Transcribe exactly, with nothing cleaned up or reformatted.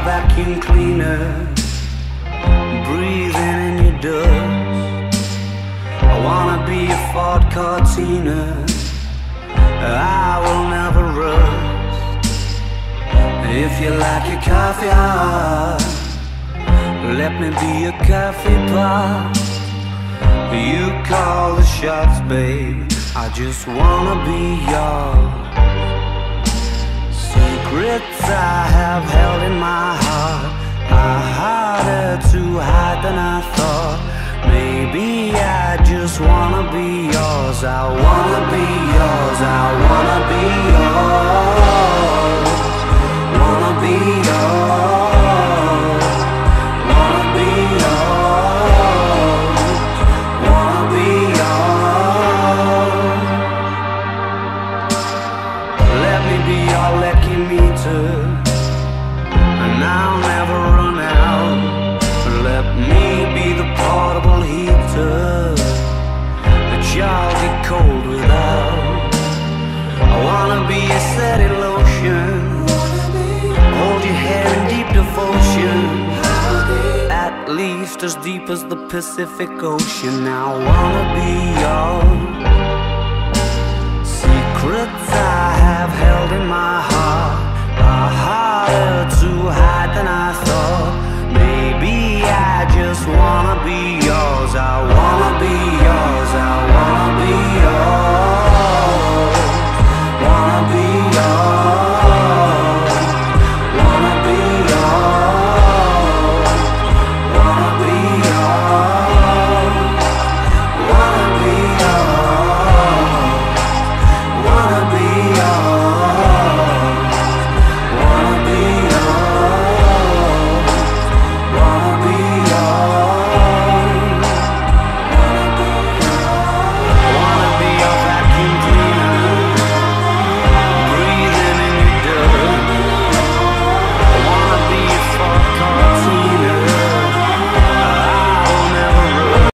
vacuum cleaner, breathing in your dust. I wanna be a Ford Cortina, I will never rust. If you like your coffee hot, let me be a coffee pot. You call the shots, babe, I just wanna be yours. Secrets I have held in my heart are harder to hide than I thought. Maybe I just wanna be yours. I wanna be yours. I wanna be yours. Wanna be yours. Wanna be yours. Wanna be yours. Let me be your lucky meter, and I'll never run out. Let me be the portable heater that y'all get cold without. I wanna be a steady lotion, hold your hair in deep devotion, at least as deep as the Pacific Ocean. I wanna be yours. Secrets